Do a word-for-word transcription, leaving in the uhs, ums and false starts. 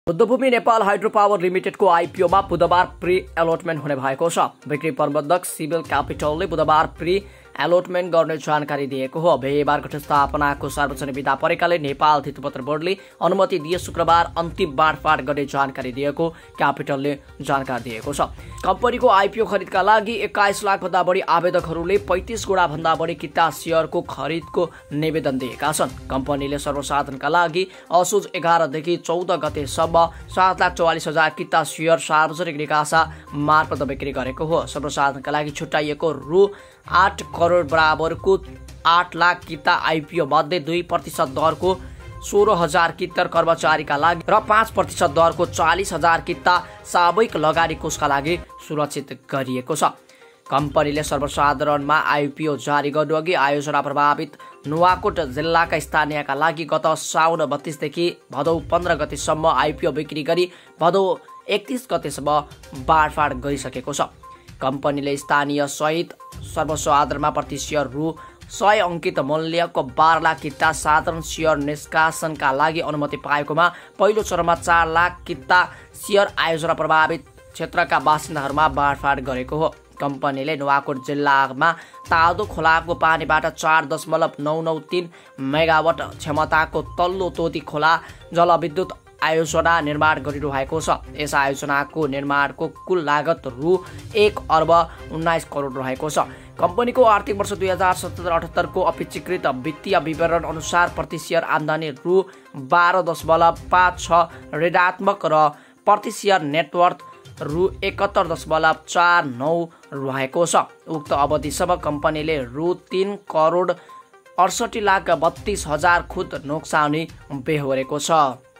बुद्धभूमि Nepal hydro power लिमिटेडको आइपिओमा बुधबार प्री एलोटमेन्ट हुने भएको छ। बिक्री प्रबन्धक सिभिल क्यापिटलले बुधबार प्री एलोटमेन्ट गर्ने जानकारी दिएको हो। बिहीबार घटस्थापनाको सार्वजनिक विधा परेकाले नेपाल धितोपत्र बोर्डले अनुमति दिए शुक्रबार अन्तिम बाँडफाँड गर्ने जानकारी दिएको क्यापिटलले जानकारी दिएको छ। कम्पनीको आइपिओ खरिदका लागि एक्काइस लाख भन्दा बढी आवेदकहरूले पैंतीस गुणा भन्दा बढी किता शेयरको खरिदको निवेदन दिएका छन्। कम्पनीले सर्वसाधारणका लागि असोज एघारदेखि चौध गतेसम्म सात लाख चौवालिस हजार किता शेयर सार्वजनिक निकासा मार्फत बिक्री गरेको हो। सर्वसाधारणका लागि छुट्याइएको रु आठ करोड बराबरको आठ लाख किता आइपिओ मध्ये दुई प्रतिशत दरको सोह्र हजार किता कर्मचारीका लागि र पाँच प्रतिशत दरको चालिस हजार किता सामूहिक लगानी कोषका लागि सुरक्षित गरिएको छ। कम्पनीले सर्वसाधारणमा आइपिओ जारी गर्नुअघि आयोजना प्रभावित नुवाकोट जिल्लाका स्थानीयका लागि गत साउन बत्तीसदेखि भदौ पन्ध्र गतेसम्म आइपिओ बिक्री गरी भदौ एकतीस गतेसम्म बाँडफाँड गरिसकेको छ। कम्पनीले स्थानीय सहित सर्वसाधारणमा प्रति शेयर रु सय अङ्कित मूल्यको बाह्र लाख किता साधारण शेयर निष्कासनका लागि अनुमति पाएकोमा पहिलो चरणमा चार लाख किता शेयर आयोजना प्रभावित क्षेत्रका बासिन्दाहरूमा बाँडफाँड गरेको हो। कम्पनीले नुवाकोट जिल्लामा तादो खोलाको पानीबाट चार दशमलव नौ नौ तीन मेगावाट क्षमताको तल्लो तोती खोला जलविद्युत आयोजना निर्माण गरिरहेको छ। यस आयोजनाको निर्माणको कुल लागत रु एक अर्ब उन्नाइस करोड रहेको छ। कम्पनीको आर्थिक वर्ष दुई हजार सतहत्तर अठहत्तरको अपेक्षिकृत वित्तीय विवरण अनुसार प्रति शेयर आम्दानी रु बाह्र दशमलव पाँच छ ऋणात्मक र प्रति शेयर नेटवर्थ रु एकहत्तर दशमलव चार नौ रहेको छ। उक्त अवधिसम्म कम्पनीले रु तीन करोड अडसठी लाख बत्तीस हजार खुद नोक्सानी बेहोरेको छ।